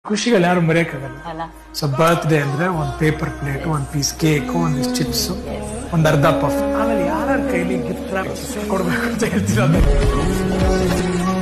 ಖುಷಿಗಳು ಯಾರು ಮರೆಯಕ್ಕಾಗಲ್ಲ. ಅಲ್ಲ so birthday ಅಂದ್ರೆ ಒಂದು ಪೇಪರ್ ಪ್ಲೇಟ್, ಒಂದು ಪೀಸ್ ಕೇಕ್, ಒಂದು ಚಿಪ್ಸ್, ಒಂದು ಅರ್ಧ ಪಫ್, ಆಮೇಲೆ ಯಾರ ಕೈಲಿ ಗಿಫ್ಟ್ ಕೊಡ್ಬೇಕು ಅಂತ ಹೇಳ್ತೀರ.